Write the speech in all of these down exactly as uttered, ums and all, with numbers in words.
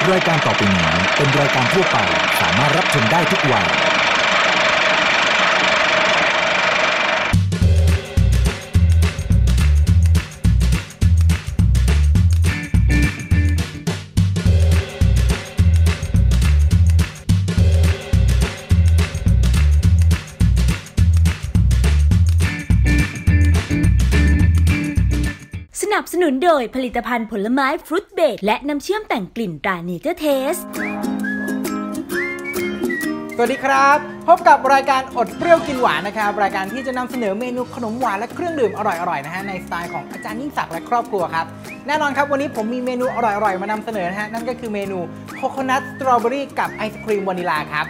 รายการต่อไปนี้เป็นรายการทั่วไปสามารถรับชมได้ทุกวัยสนับสนุนโดยผลิตภัณฑ์ผลไม้ฟรุตเบรดและน้ำเชื่อมแต่งกลิ่นตราเนเจอร์เทสสวัสดีครับพบกับรายการอดเปรี้ยวกินหวานนะครับรายการที่จะนำเสนอเมนูขนมหวานและเครื่องดื่มอร่อยๆนะฮะในสไตล์ของอาจารย์ยิ่งศักดิ์และครอบครัวครับแน่นอนครับวันนี้ผมมีเมนูอร่อยๆมานำเสนอนะฮะนั่นก็คือเมนูโคโคนัทสตรอเบอรี่กับไอศครีมวานิลาครับ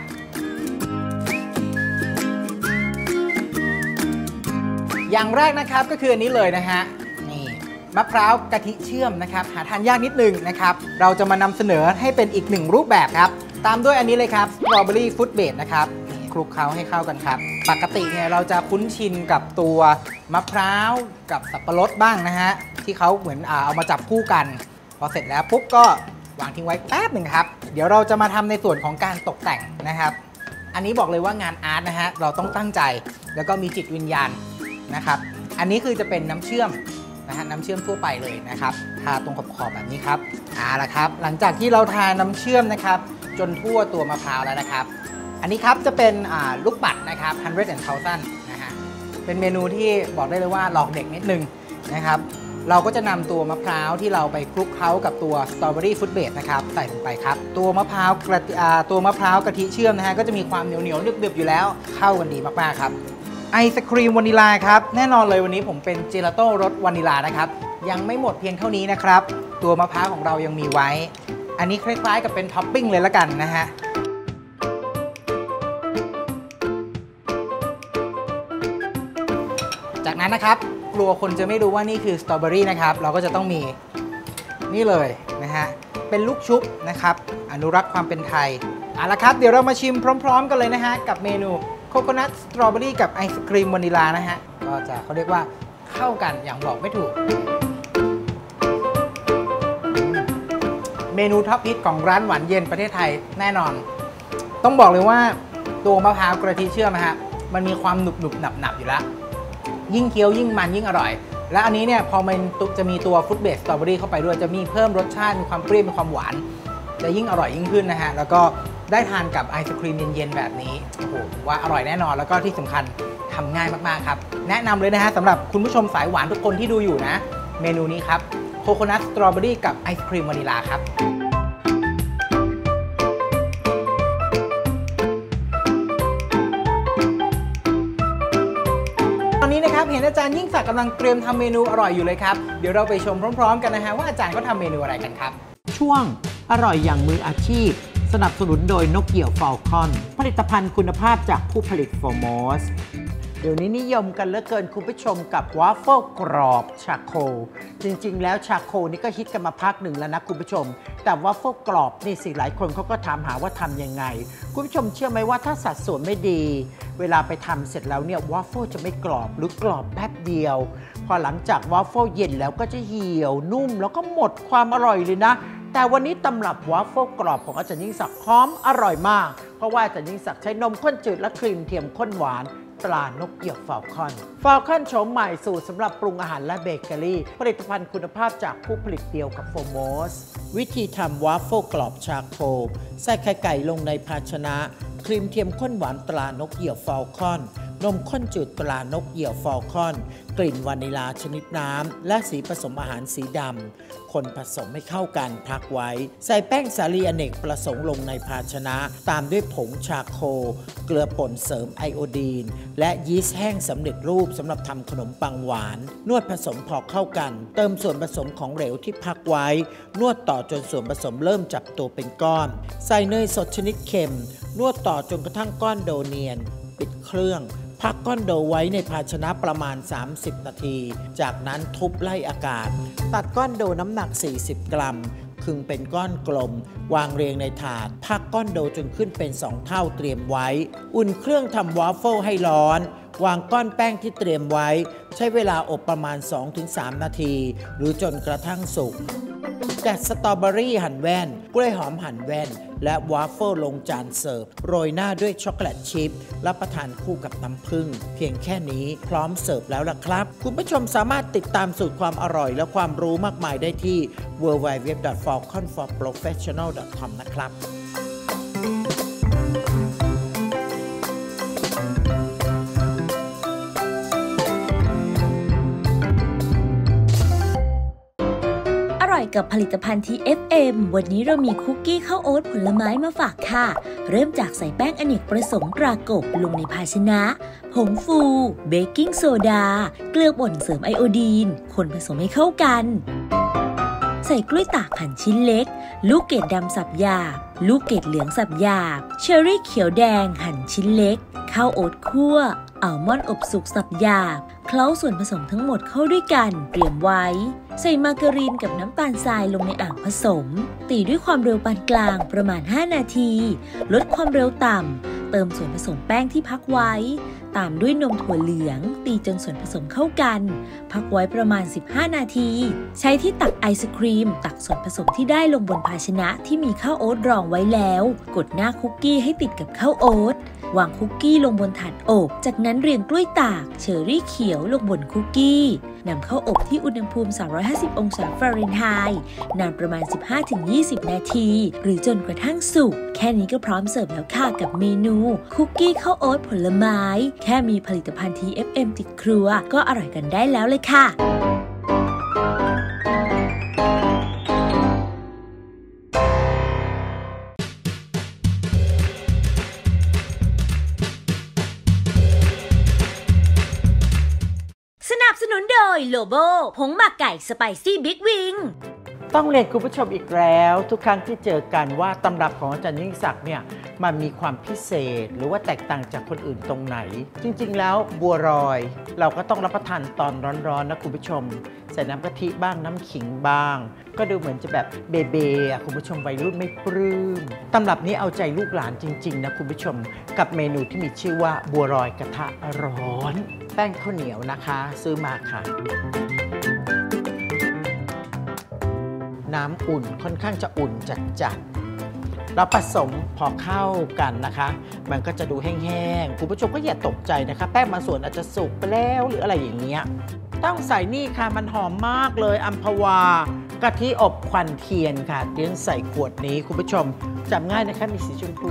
อย่างแรกนะครับก็คืออันนี้เลยนะฮะมะพร้าวกะทิเชื่อมนะครับหาทานยากนิดนึงนะครับเราจะมานำเสนอให้เป็นอีกหนึ่งรูปแบบครับตามด้วยอันนี้เลยครับสตรอเบอรี่ฟุตเบรดนะครับคลุกเคล้าให้เข้ากันครับปกติเนี่ยเราจะคุ้นชินกับตัวมะพร้าวกับสับปะรดบ้างนะฮะที่เขาเหมือนเอามาจับคู่กันพอเสร็จแล้วปุ๊บก็วางทิ้งไว้แป๊บหนึ่งครับเดี๋ยวเราจะมาทำในส่วนของการตกแต่งนะครับอันนี้บอกเลยว่างานอาร์ตนะฮะเราต้องตั้งใจแล้วก็มีจิตวิญญาณนะครับอันนี้คือจะเป็นน้ำเชื่อมนะฮะน้ำเชื่อมทั่วไปเลยนะครับทาตรงขอบๆแบบนี้ครับเอาละครับหลังจากที่เราทาน้ำเชื่อมนะครับจนทั่วตัวมะพร้าวแล้วนะครับอันนี้ครับจะเป็นลูกปัดนะครับ hundred and thousand นะฮะเป็นเมนูที่บอกได้เลยว่าหลอกเด็กนิดนึงนะครับเราก็จะนำตัวมะพร้าวที่เราไปคลุกเคล้ากับตัวสตรอเบอรี่ฟุตเบรดนะครับใส่ลงไปครับตัวมะพร้าวกระตัวมะพร้าวกะทิเชื่อมนะฮะก็จะมีความเหนียวเหนียวดึบๆอยู่แล้วเข้ากันดีมากๆครับไอศครีมวานิลาครับแน่นอนเลยวันนี้ผมเป็นเจลาโต้รสวานิลานะครับยังไม่หมดเพียงเท่านี้นะครับตัวมะพร้าวของเรายังมีไว้อันนี้คล้ายๆกับเป็นท็อปปิ้งเลยละกันนะฮะจากนั้นนะครับกลัวคนจะไม่รู้ว่านี่คือสตรอเบอรี่นะครับเราก็จะต้องมีนี่เลยนะฮะเป็นลูกชุบนะครับอนุรักษ์ความเป็นไทยเอาละครับเดี๋ยวเรามาชิมพร้อมๆกันเลยนะฮะกับเมนูโคโคนัทสตรอเบอรี่กับไอศครีมวานิลานะฮะก็จะเขาเรียกว่าเข้ากันอย่างบอกไม่ถูกเมนูท็อปฮิตของร้านหวานเย็นประเทศไทยแน่นอนต้องบอกเลยว่าตัวมะพร้าวกะทิเชื่อมนะฮะมันมีความหนุบหนุบหนับหนับอยู่แล้วยิ่งเคี้ยวยิ่งมันยิ่งอร่อยและอันนี้เนี่ยพอมันจะมีตัวฟรุตเบรดสตรอเบอรี่เข้าไปด้วยจะมีเพิ่มรสชาติมีความเปรี้ยวมีความหวานจะยิ่งอร่อยยิ่งขึ้นนะฮะแล้วก็ได้ทานกับไอศครีมเย็นๆแบบนี้โอ้โหว่าอร่อยแน่นอนแล้วก็ที่สำคัญทำง่ายมากๆครับแนะนำเลยนะฮะสำหรับคุณผู้ชมสายหวานทุกคนที่ดูอยู่นะเมนูนี้ครับโคโคนัทสตรอเบอรี่กับไอศครีมวานิลาครับตอนนี้นะครับเห็นอาจารย์ยิ่งศักดิ์กำลังเตรียมทำเมนูอร่อยอยู่เลยครับเดี๋ยวเราไปชมพร้อมๆกันนะฮะว่าอาจารย์เขาทำเมนูอะไรกันครับช่วงอร่อยอย่างมืออาชีพสนับสนุนโดยนกเหยี่ยวฟอลคอนผลิตภัณฑ์คุณภาพจากผู้ผลิตโฟร์มอสเดี๋ยวนี้นิยมกันเหลือเกินคุณผู้ชมกับวาฟเฟิลกรอบชาโคลจริงๆแล้วชาโคลนี่ก็ฮิตกันมาพักหนึ่งแล้วนะคุณผู้ชมแต่วาฟเฟิลกรอบนี่สิหลายคนเขาก็ถามหาว่าทำยังไงคุณผู้ชมเชื่อไหมว่าถ้าสัดส่วนไม่ดีเวลาไปทำเสร็จแล้วเนี่ยวาฟเฟิลจะไม่กรอบหรือกรอบแป๊บเดียวพอหลังจากวาฟเฟิลเย็นแล้วก็จะเหี่ยวนุ่มแล้วก็หมดความอร่อยเลยนะแต่วันนี้ตำรับวาฟเฟิลกรอบของอาจารย์ยิ่งศักดิ์หอมอร่อยมากเพราะว่าอาจารย์ยิ่งศักดิ์ใช้นมข้นจืดและครีมเทียมข้นหวานตรานกเหยี่ยวฟาลคอนฟาลคอนโฉมใหม่สูตรสำหรับปรุงอาหารและเบเกอรี่ผลิตภัณฑ์คุณภาพจากผู้ผลิตเดียวกับโฟร์มอสวิธีทำวาฟเฟิลกรอบชาโคลใส่ไข่ไก่ลงในภาชนะครีมเทียมข้นหวานตรานกเหยี่ยวฟาลคอนนมข้นจืดตรานกเหยี่ยวฟาลคอนกลิ่นวานิลาชนิดน้ำและสีผสมอาหารสีดำคนผสมให้เข้ากันพักไว้ใส่แป้งสาลีอเนกประสงค์ลงในภาชนะตามด้วยผงชาโคลเกลือป่นเสริมไอโอดีนและยีสต์แห้งสำเร็จรูปสำหรับทำขนมปังหวานนวดผสมพอเข้ากันเติมส่วนผสมของเหลวที่พักไว้นวดต่อจนส่วนผสมเริ่มจับตัวเป็นก้อนใส่เนยสดชนิดเค็มนวดต่อจนกระทั่งก้อนโดเนียนปิดเครื่องพักก้อนโดไว้ในภาชนะประมาณสามสิบนาทีจากนั้นทุบไล่อากาศตัดก้อนโดน้ำหนักสี่สิบกรัมครึ่งเป็นก้อนกลมวางเรียงในถาดพักก้อนโดจนขึ้นเป็นสองเท่าเตรียมไว้อุ่นเครื่องทำวาฟเฟิลให้ร้อนวางก้อนแป้งที่เตรียมไว้ใช้เวลาอบประมาณ สองถึงสาม นาทีหรือจนกระทั่งสุกแกะสตรอเบอรี่หั่นแว่นกล้วยหอมหั่นแว่นและวาฟเฟิลลงจานเสิร์ฟโรยหน้าด้วยช็อกโกแลตชิพรับประทานคู่กับน้ำผึ้งเพียงแค่นี้พร้อมเสิร์ฟแล้วล่ะครับคุณผู้ชมสามารถติดตามสูตรความอร่อยและความรู้มากมายได้ที่ ดับเบิลยู ดับเบิลยู ดับเบิลยู ดอท ฟอลคอน ฟอร์ โปรเฟสชั่นอล ดอท คอม นะครับอร่อยกับผลิตภัณฑ์ ที เอฟ เอ็ม วันนี้เรามีคุกกี้ข้าวโอ๊ตผลไม้มาฝากค่ะ เริ่มจากใส่แป้งอเนกประสงค์ตรากบลงในภาชนะ ผงฟู เบกกิ้งโซดา เกลือป่นเสริมไอโอดีน คนผสมให้เข้ากัน ใส่กล้วยตากหั่นชิ้นเล็ก ลูกเกดดำสับหยาบ ลูกเกดเหลืองสับหยาบ เชอร์รี่เขียวแดงหั่นชิ้นเล็ก ข้าวโอ๊ตคั่ว อัลมอนด์อบสุกสับหยาบเคล้าส่วนผสมทั้งหมดเข้าด้วยกันเตรียมไว้ใส่มาการีนกับน้ำตาลทรายลงในอ่างผสมตีด้วยความเร็วปานกลางประมาณห้านาทีลดความเร็วต่ำเติมส่วนผสมแป้งที่พักไว้ตามด้วยนมถั่วเหลืองตีจนส่วนผสมเข้ากันพักไว้ประมาณสิบห้านาทีใช้ที่ตักไอศครีมตักส่วนผสมที่ได้ลงบนภาชนะที่มีข้าวโอ๊ตรองไว้แล้วกดหน้าคุกกี้ให้ติดกับข้าวโอ๊ตวางคุกกี้ลงบนถาดอบจากนั้นเรียงกล้วยตากเชอร์รี่เขียวลงบนคุกกี้นำเข้าอบที่อุณหภูมิสามร้อยห้าสิบองศาฟาเรนไฮต์นานประมาณ สิบห้าถึงยี่สิบ นาทีหรือจนกระทั่งสุกแค่นี้ก็พร้อมเสิร์ฟแล้วค่ะกับเมนูคุกกี้ข้าวโอ๊ตผลไม้แค่มีผลิตภัณฑ์ ที เอฟ เอ็ม ติดครัวก็อร่อยกันได้แล้วเลยค่ะสนับสนุนโดยโลโบผงหมักไก่สไปซี่บิ๊กวิงต้องเรียนคุณผู้ชมอีกแล้วทุกครั้งที่เจอกันว่าตำรับของอาจารย์ยิ่งศักดิ์เนี่ยมันมีความพิเศษหรือว่าแตกต่างจากคนอื่นตรงไหนจริงๆแล้วบัวรอยเราก็ต้องรับประทานตอนร้อนๆนะคุณผู้ชมใส่น้ำกะทิบ้างน้ำขิงบ้างก็ดูเหมือนจะแบบเบเบอ่ะคุณผู้ชมวัยรุ่นไม่ปลื้มตำรับนี้เอาใจลูกหลานจริงๆนะคุณผู้ชมกับเมนูที่มีชื่อว่าบัวรอยกระทะร้อนแป้งข้าวเหนียวนะคะซื้อมาค่ะน้ำอุ่นค่อนข้างจะอุ่นจัดๆเราผสมพอเข้ากันนะคะมันก็จะดูแห้งๆคุณผู้ชมก็อย่าตกใจนะคะแป้งบางส่วนอาจจะสุกไปแล้วหรืออะไรอย่างเงี้ยต้องใส่นี่ค่ะมันหอมมากเลยอัมพวากะทิอบควันเทียนค่ะเดี๋ยวใส่ขวดนี้คุณผู้ชมจำง่ายนะคะมีสีชมพู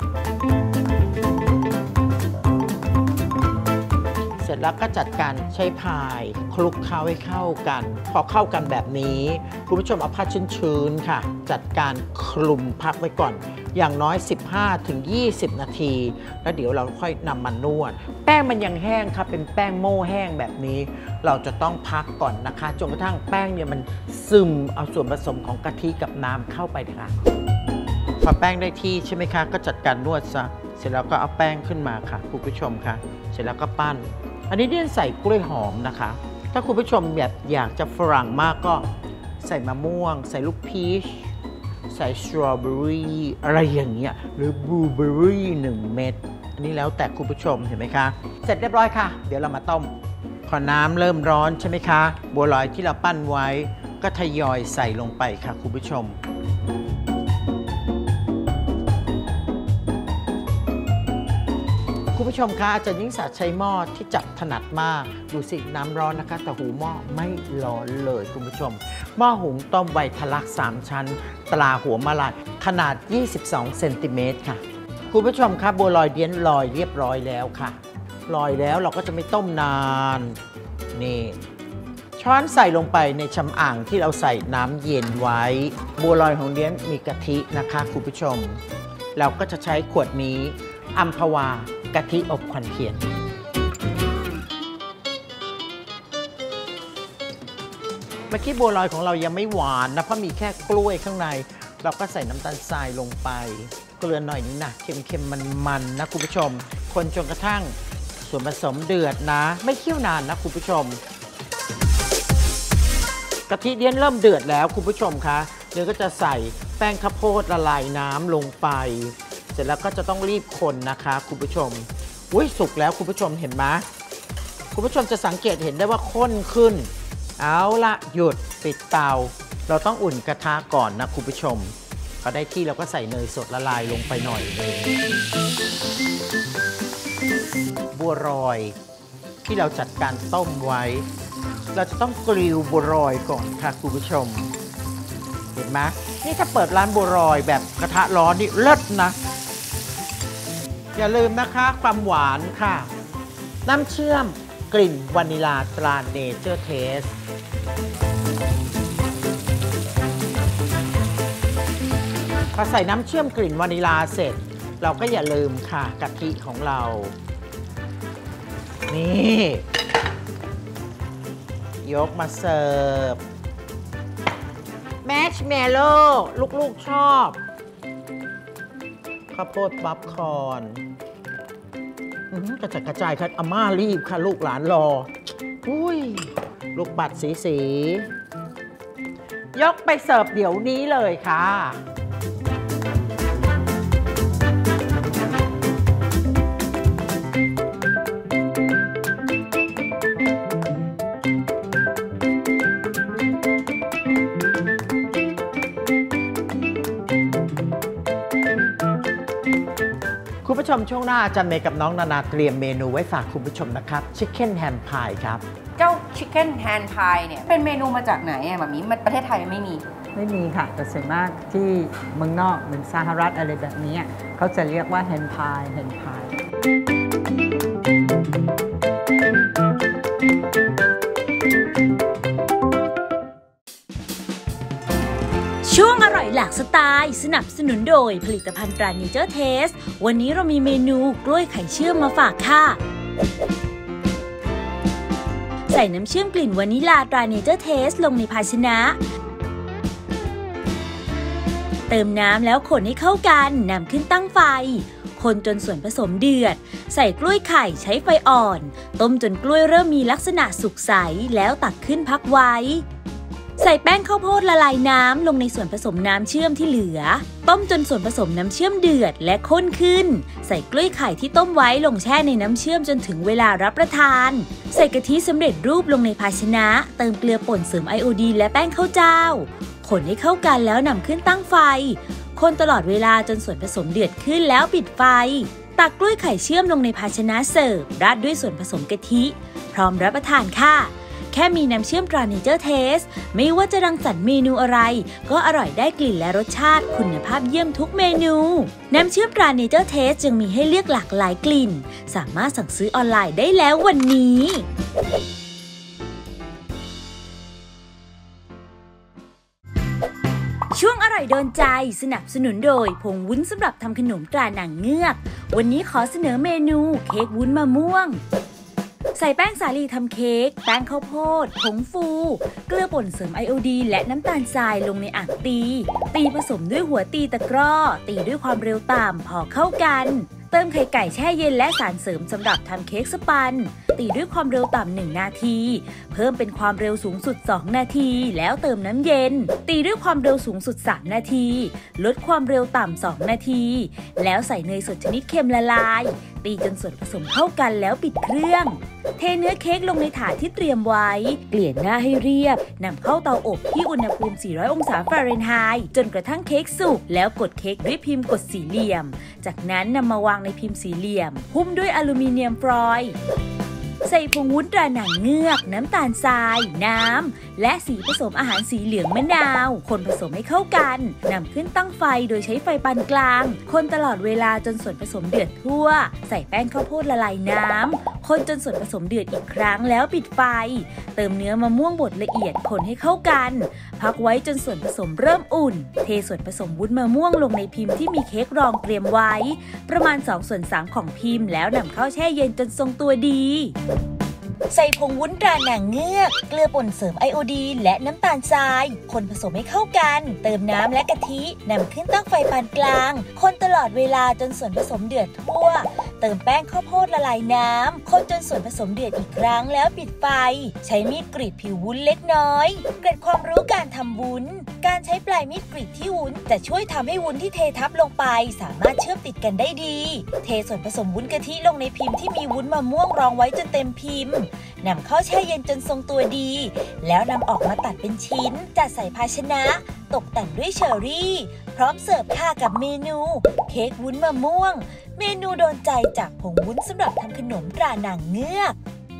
เสร็จแล้วก็จัดการใช้พายคลุกเคล้าให้เข้ากันพอเข้ากันแบบนี้คุณผู้ชมเอาผ้าชื้นๆค่ะจัดการคลุมพักไว้ก่อนอย่างน้อย สิบห้าถึงยี่สิบ นาทีแล้วเดี๋ยวเราค่อยนำมานวดแป้งมันยังแห้งค่ะเป็นแป้งโม่แห้งแบบนี้เราจะต้องพักก่อนนะคะจนกระทั่งแป้งเนี่ยมันซึมเอาส่วนผสมของกะทิกับน้ำเข้าไปค่ะพอแป้งได้ที่ใช่ไหมคะก็จัดการนวดซะเสร็จแล้วก็เอาแป้งขึ้นมาค่ะคุณผู้ชมค่ะเสร็จแล้วก็ปั้นอันนี้เนี่ยใส่กล้วยหอมนะคะถ้าคุณผู้ชมแบบอยากจะฝรั่งมากก็ใส่มะม่วงใส่ลูกพีชใส่สตรอเบอรี่อะไรอย่างเงี้ยหรือบลูเบอรี่หนึ่งเม็ดอันนี้แล้วแต่คุณผู้ชมเห็นไหมคะเสร็จเรียบร้อยค่ะเดี๋ยวเรามาต้มพอน้ำเริ่มร้อนใช่ไหมคะบัวลอยที่เราปั้นไว้ก็ทยอยใส่ลงไปค่ะคุณผู้ชมคุณผู้ชมคะอาจารย์ยิ่งศักดิ์ใช้หม้อที่จับถนัดมากดูสิน้ำร้อนนะคะแต่หูหม้อไม่ร้อนเลยคุณผู้ชมหม้อหุงต้มไวทะลักสามชั้นตราหัวมะลายขนาดยี่สิบสองเซนติเมตรค่ะคุณผู้ชมคะบัวลอยเดียนลอยเรียบร้อยแล้วค่ะลอยแล้วเราก็จะไม่ต้มนานนี่ช้อนใส่ลงไปในชำอ่างที่เราใส่น้ำเย็นไว้บัวลอยของเดียนมีกะทินะคะคุณผู้ชมเราก็จะใช้ขวดนี้อัมพวากะทิอบควันเทียนเมื่อกี้บัวลอยของเรายังไม่หวานนะเพราะมีแค่กล้วยข้างในเราก็ใส่น้ำตาลทรายลงไปเกลือหน่อยนึงนะเค็มๆมันๆนะคุณผู้ชมคนจนกระทั่งส่วนผสมเดือดนะไม่เคี่ยวนานนะคุณผู้ชมกะทิเดียนเริ่มเดือดแล้วคุณผู้ชมคะเดี๋ยวก็จะใส่แป้งข้าวโพดละลายน้ำลงไปเสร็จแล้วก็จะต้องรีบคนนะคะคุณผู้ชมอุ้ยสุกแล้วคุณผู้ชมเห็นไหมคุณผู้ชมจะสังเกตเห็นได้ว่าข้นขึ้นเอาละหยุดปิดเตาเราต้องอุ่นกระทะก่อนนะคุณผู้ชมพอได้ที่เราก็ใส่เนยสดละลายลงไปหน่อยนึงบัวรอยที่เราจัดการต้มไว้เราจะต้องกริลบัวรอยก่อนค่ะคุณผู้ชมเห็นไหมนี่ถ้าเปิดร้านบัวรอยแบบกระทะร้อนนี่เลิศนะอย่าลืมนะคะความหวานค่ะน้ำเชื่อมกลิ่นวานิลาตราเนเจอร์เทสพอใส่น้ำเชื่อมกลิ่นวานิลาเสร็จเราก็อย่าลืมค่ะกะทิของเรานี่ยกมาเสิร์ฟแมชเมลโล่ลูกๆชอบข้าวโพดป๊อปคอร์นกระจัดกระจายค่ะอาม่ารีบค่ะลูกหลานรออุ้ยลูกปัดสีสียกไปเสิร์ฟเดี๋ยวนี้เลยค่ะคุณผู้ชมช่วงหน้าอาจารย์เมย์กับน้องนานาเตรียมเมนูไว้ฝากคุณผู้ชมนะครับชิคเก้นแฮมพายครับเจ้าชิคเก้นแฮนด์พายเนี่ยเป็นเมนูมาจากไหนอะแบบนี้ประเทศไทยไม่มีไม่มีค่ะแต่ส่วนมากที่เมืองนอกเหมือนสหรัฐอะไรแบบนี้เขาจะเรียกว่าแฮนด์พายแฮนด์พายช่วงอร่อยหลากสไตล์สนับสนุนโดยผลิตภัณฑ์ตราเนเจอร์เทสวันนี้เรามีเมนูกล้วยไข่เชื่อมมาฝากค่ะใส่น้ำเชื่อมกลิ่นวานิลาตราเนเจอร์เทสลงในภาชนะเติมน้ำแล้วคนให้เข้ากันนำขึ้นตั้งไฟคนจนส่วนผสมเดือดใส่กล้วยไข่ใช้ไฟอ่อนต้มจนกล้วยเริ่มมีลักษณะสุกใสแล้วตักขึ้นพักไว้ใส่แป้งข้าวโพดละลายน้ำลงในส่วนผสมน้ำเชื่อมที่เหลือต้มจนส่วนผสมน้ำเชื่อมเดือดและข้นขึ้นใส่กล้วยไข่ที่ต้มไว้ลงแช่ในน้ำเชื่อมจนถึงเวลารับประทานใส่กะทิสำเร็จรูปลงในภาชนะเติมเกลือป่นเสริมไอโอดีนและแป้งข้าวเจ้าคนให้เข้ากันแล้วนำขึ้นตั้งไฟคนตลอดเวลาจนส่วนผสมเดือดขึ้นแล้วปิดไฟตักกล้วยไข่เชื่อมลงในภาชนะเสิร์ฟราดด้วยส่วนผสมกะทิพร้อมรับประทานค่ะแค่มีน้ำเชื่อมตราเนเจอร์เทสไม่ว่าจะรังสรรค์เมนูอะไรก็อร่อยได้กลิ่นและรสชาติคุณภาพเยี่ยมทุกเมนูน้ำเชื่อมตราเนเจอร์เทสจึงมีให้เลือกหลากหลายกลิ่นสามารถสั่งซื้อออนไลน์ได้แล้ววันนี้ช่วงอร่อยโดนใจสนับสนุนโดยผงวุ้นสำหรับทำขนมตราหนังเงือกวันนี้ขอเสนอเมนูเค้กวุ้นมะม่วงใส่แป้งสาลีทำเค้กแป้งข้าวโพดผงฟูเกลือป่นเสริมไอโอดีนและน้ำตาลทรายลงในอ่างตีตีผสมด้วยหัวตีตะกร้อตีด้วยความเร็วต่ำพอเข้ากันเติมไข่ไก่แช่เย็นและสารเสริมสำหรับทำเค้กสปันตีด้วยความเร็วต่ำหนึ่งนาทีเพิ่มเป็นความเร็วสูงสุดสองนาทีแล้วเติมน้ำเย็นตีด้วยความเร็วสูงสุดสามนาทีลดความเร็วต่ำสองนาทีแล้วใส่เนยสดชนิดเค็มละลายตีจนส่วนผสมเข้ากันแล้วปิดเครื่องเทเนื้อเค้กลงในถาดที่เตรียมไว้เกลี่ยหน้าให้เรียบนำเข้าเตาอบที่อุณหภูมิสี่ร้อยองศาฟาเรนไฮต์จนกระทั่งเค้กสุกแล้วกดเค้กด้วยพิมพ์กดสี่เหลี่ยมจากนั้นนำมาวางในพิมพ์สี่เหลี่ยมหุ้มด้วยอลูมิเนียมฟอยล์ ใส่ผงวุ้นตราหนังเงือกน้ำตาลทรายน้ำและสีผสมอาหารสีเหลืองมะนาวคนผสมให้เข้ากันนำขึ้นตั้งไฟโดยใช้ไฟปานกลางคนตลอดเวลาจนส่วนผสมเดือดทั่วใส่แป้งข้าวโพดละลายน้ำคนจนส่วนผสมเดือดอีกครั้งแล้วปิดไฟเติมเนื้อมะม่วงบดละเอียดคนให้เข้ากันพักไว้จนส่วนผสมเริ่มอุ่นเทส่วนผสมวุ้นมะม่วงลงในพิมพ์ที่มีเค้กรองเตรียมไว้ประมาณสองส่วนสามของพิมพ์แล้วนำเข้าแช่เย็นจนทรงตัวดีใส่ผงวุ้นตราหนังเงือกเกลือป่นเสริมไอโอดีนและน้ำตาลทรายคนผสมให้เข้ากันเติมน้ำและกะทินำขึ้นตั้งไฟปานกลางคนตลอดเวลาจนส่วนผสมเดือดทั่วเติมแป้งข้าวโพดละลายน้ำคนจนส่วนผสมเดือดอีกครั้งแล้วปิดไฟใช้มีดกรีดผิววุ้นเล็กน้อยเกร็ดความรู้การทำวุ้นการใช้ปลายมีดกรีดที่วุ้นจะช่วยทำให้วุ้นที่เททับลงไปสามารถเชื่อมติดกันได้ดีเทส่วนผสมวุ้นกะทิลงในพิมพ์ที่มีวุ้นมะม่วงรองไว้จนเต็มพิมพ์นำเข้าแช่เย็นจนทรงตัวดีแล้วนำออกมาตัดเป็นชิ้นจัดใส่ภาชนะตกแต่งด้วยเชอร์รี่พร้อมเสิร์ฟค่ะกับเมนูเค้กวุ้นมะม่วงเมนูโดนใจจากผงวุ้นสำหรับทำขนมตรานางเงือก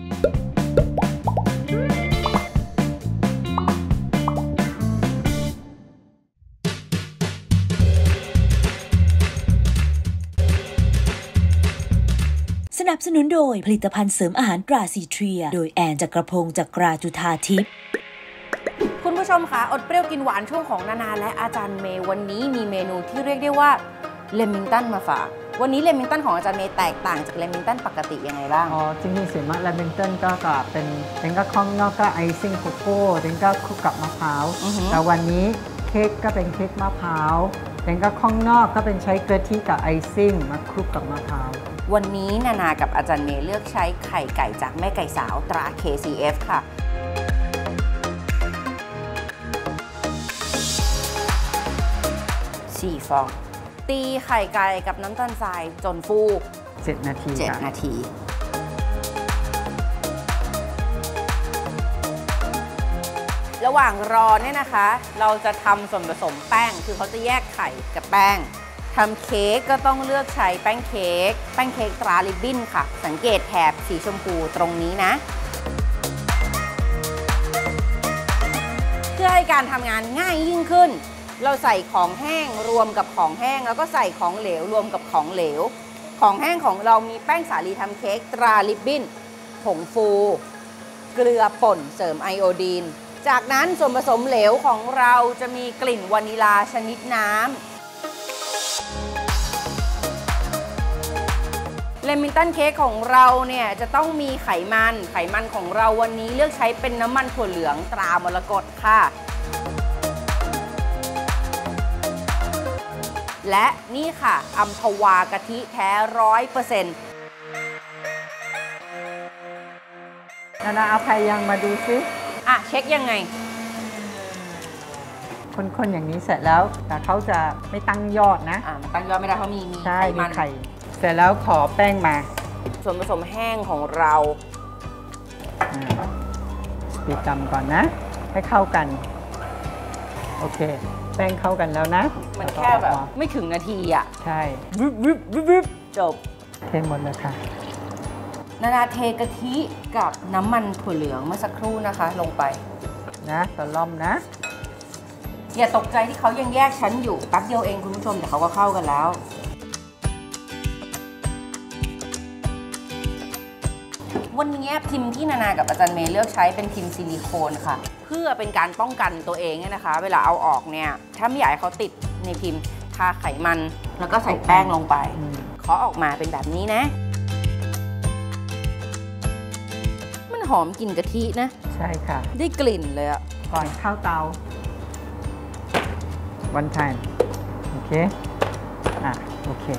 สนับสนุนโดยผลิตภัณฑ์เสริมอาหารตราซีเทรียโดยแอนจักรพงศ์จักราจุธาทิพย์คุณผู้ชมคะอดเปรี้ยวกินหวานช่วงของนานาและอาจารย์เมย์วันนี้มีเมนูที่เรียกได้ว่าเลมิงตันมาฝากวันนี้เลมิงตันของอาจารย์เมย์แตกต่างจากเลมิงตันปกติยังไงบ้างอ๋อจริงๆส่วนมากเลมิงตันก็ก็เป็นเป็นก็ข้างนอกก็ไอซิ่งโกโก้เป็นก็คลุกกับมะพร้าวแต่วันนี้เค้กก็เป็นเค้กมะพร้าวเป็นก็ข้างนอกก็เป็นใช้กะทิกับไอซิ่งมาคลุกกับมะพร้าววันนี้นานากับอาจารย์เมย์เลือกใช้ไข่ไก่จากแม่ไก่สาวตรา เค ซี เอฟ ค่ะสี่ฟองตีไข่ไก่กับน้ำตาลทรายจนฟูเจ็ดนาทีเจ็ดนาทีระหว่างรอเนี่ยนะคะเราจะทำส่วนผสมแป้งคือเขาจะแยกไข่กับแป้งทำเค้กก็ต้องเลือกใช้แป้งเค้กแป้งเค้กตราริบบิ้นค่ะสังเกตแถบสีชมพูตรงนี้นะเพื่อให้การทำงานง่ายยิ่งขึ้นเราใส่ของแห้งรวมกับของแห้งแล้วก็ใส่ของเหลวรวมกับของเหลวของแห้งของเรามีแป้งสาลีทำเค้กตราริบบิ้นผงฟูเกลือป่นเสริมไอโอดีนจากนั้นส่วนผสมเหลวของเราจะมีกลิ่นวานิลาชนิดน้ำเลมิงตันเค้กของเราเนี่ยจะต้องมีไขมันไขมันของเราวันนี้เลือกใช้เป็นน้ำมันถั่วเหลืองตรามรกตค่ะและนี่ค่ะอัมพวากะทิแท้ร้อยเปอร์เซ็นต์นานาเอาไข่ยังมาดูซิอ่ะเช็คยังไงคนๆอย่างนี้เสร็จแล้วแต่เขาจะไม่ตั้งยอดนะอ่าตั้งยอดไม่ได้เพราะมีมีไขมันไข่เสร็จแล้วขอแป้งมาส่วนผสมแห้งของเราปิดตำก่อนนะให้เข้ากันโอเคแป้งเข้ากันแล้วนะมันแค่แบบไม่ถึงนาทีอ่ะใช่วิบวิบวิบวิบจบเทหมดเลยค่ะนานาเทกะทิกับน้ำมันถั่วเหลืองเมื่อสักครู่นะคะลงไปนะตะล่อมนะอย่าตกใจที่เขายังแยกชั้นอยู่แป๊บเดียวเองคุณผู้ชมแต่เขาก็เข้ากันแล้ววันนี้พิมพ์ที่นานากับอาจารย์เมย์เลือกใช้เป็นพิมพ์ซิลิโคนค่ะเพื่อเป็นการป้องกันตัวเองเนี่ยนะคะเวลาเอาออกเนี่ยถ้าไม่อยากให้เขาติดในพิมพ์ทาไขมันแล้วก็ใส่แป้งลงไปเคาะออกมาเป็นแบบนี้นะมันหอมกลิ่นกะทินะใช่ค่ะได้กลิ่นเลยอะก่อนเข้าเตา one time โอเคอ่ะโอเค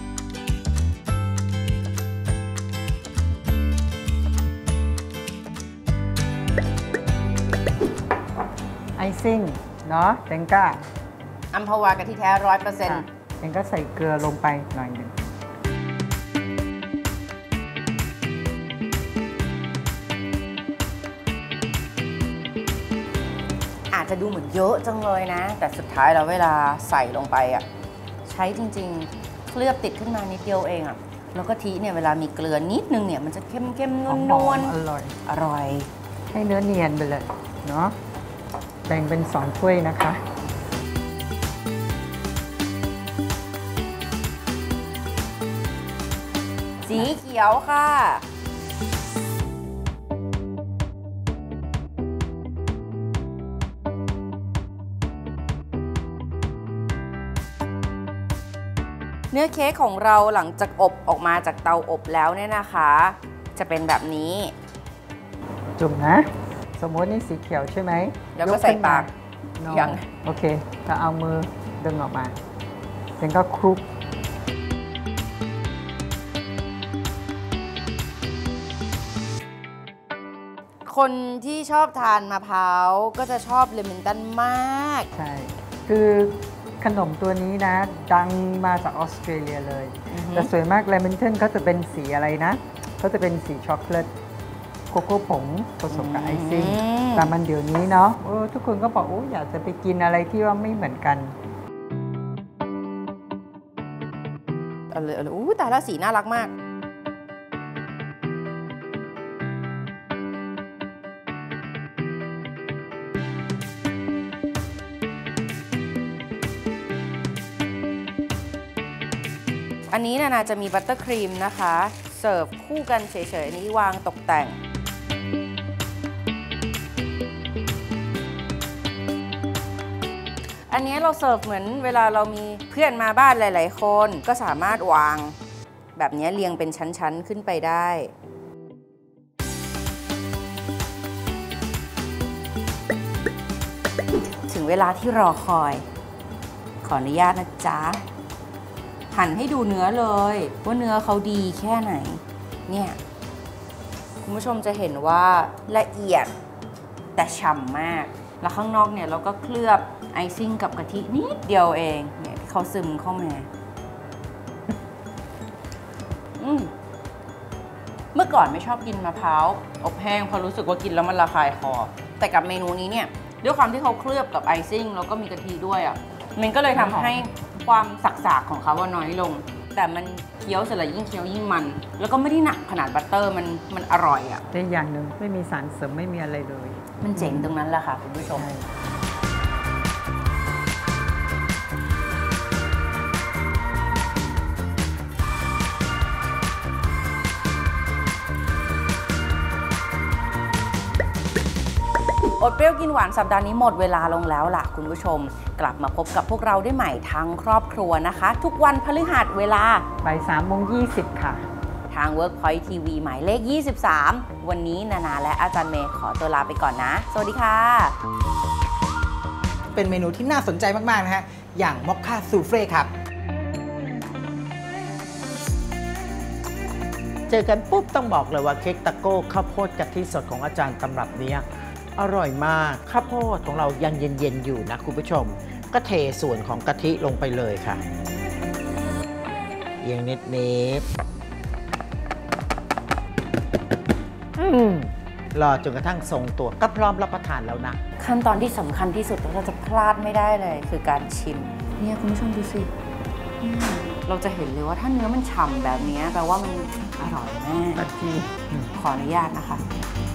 ไอซิ่งเนาะแตงก้าอัมพวากะทิแท้ร้อยเปอร์เซ็นต์แตงก้าใส่เกลือลงไปหน่อยหนึ่งอาจจะดูเหมือนเยอะจังเลยนะแต่สุดท้ายแล้วเวลาใส่ลงไปอ่ะใช้จริงๆเคลือบติดขึ้นมานิดเดียวเองอ่ะแล้วกะทิเนี่ยเวลามีเกลือนิดนึงเนี่ยมันจะเข้มเข้มนวลนวลอร่อยอร่อยให้เนื้อเนียนไปเลยเนาะแบ่งเป็นสองถ้วยนะคะสีเขียวค่ะเนื้อเค้กของเราหลังจากอบออกมาจากเตาอบแล้วเนี่ยนะคะจะเป็นแบบนี้จุ่มนะสมมตินี่สีเขียวใช่ไหมแล้วก็ใส่ปากยังโอเคถ้าเอามือดึงออกมาแล้วก็คลุกคนที่ชอบทานมะพร้าวก็จะชอบเลมิงตันมากใช่คือขนมตัวนี้นะดังมาจากออสเตรเลียเลยแต่สวยมากเลมิงตันเขาจะเป็นสีอะไรนะเขาจะเป็นสีช็อกโกแลตโกโก้ผงผสมกับไอซิ่งแต่มันเดี๋ยวนี้เนาะทุกคนก็บอกโอ้อยากจะไปกินอะไรที่ว่าไม่เหมือนกันเอาเลยเอาเลยอู้แต่ละสีน่ารักมากอันนี้นานาจะมีบัตเตอร์ครีมนะคะเสิร์ฟคู่กันเฉยๆอันนี้วางตกแต่งอันนี้เราเสิร์ฟเหมือนเวลาเรามีเพื่อนมาบ้านหลายๆคนก็สามารถวางแบบนี้เรียงเป็นชั้นๆขึ้นไปได้ถึงเวลาที่รอคอยขออนุญาตนะจ๊ะหั่นให้ดูเนื้อเลยว่าเนื้อเขาดีแค่ไหนเนี่ยคุณผู้ชมจะเห็นว่าละเอียดแต่ฉ่ำมากแล้วข้างนอกเนี่ยเราก็เคลือบไอซิ่งกับกะทินิดเดียวเองเนี่ยที่เขาซึมเข้ามาอืมเมื่อก่อนไม่ชอบกินมะพร้าวอบแห้งเพราะรู้สึกว่ากินแล้วมันระคายคอแต่กับเมนูนี้เนี่ยด้วยความที่เขาเคลือบกับไอซิ่งแล้วก็มีกะทิด้วยอ่ะมันก็เลยทำให้ความสักๆของเขาว่าน้อยลงแต่มันเคี้ยวเสร็จแล้วยิ่งเคี้ยวยิ่งมันแล้วก็ไม่ได้หนักขนาดบัตเตอร์มันมันอร่อยอ่ะแต่อย่างหนึ่งไม่มีสารเสริมไม่มีอะไรเลยมันเจ๋งตรงนั้นแหละค่ะคุณผู้ชมอดเปรี้ยวกินหวานสัปดาห์นี้หมดเวลาลงแล้วล่ะคุณผู้ชมกลับมาพบกับพวกเราได้ใหม่ทั้งครอบครัวนะคะทุกวันพฤหัสเวลาบ่ายสามโมงยี่สิบค่ะทาง Workpoint ที วี หมายเลขยี่สิบสามวันนี้นานาและอาจารย์เมย์ขอตัวลาไปก่อนนะสวัสดีค่ะเป็นเมนูที่น่าสนใจมากๆนะฮะอย่างมอคค่าซูเฟ่ครับเจอกันปุ๊บต้องบอกเลยว่าเค้กตะโก้ข้าวโพดกะทิสดของอาจารย์ตำรับนี้อร่อยมากข้าวโพดของเรายังเย็นๆอยู่นะคุณผู้ชมก็เทส่วนของกะทิลงไปเลยค่ะเอียงนิดนิดรอจนกระทั่งทรงตัวก็พร้อมรับประทานแล้วนะขั้นตอนที่สำคัญที่สุดที่เราจะพลาดไม่ได้เลยคือการชิมเนี่ยคุณผู้ชมดูสิเราจะเห็นเลยว่าถ้าเนื้อมันฉ่ำแบบนี้แปลว่ามันอร่อยมากกะทิขออนุญาตนะคะ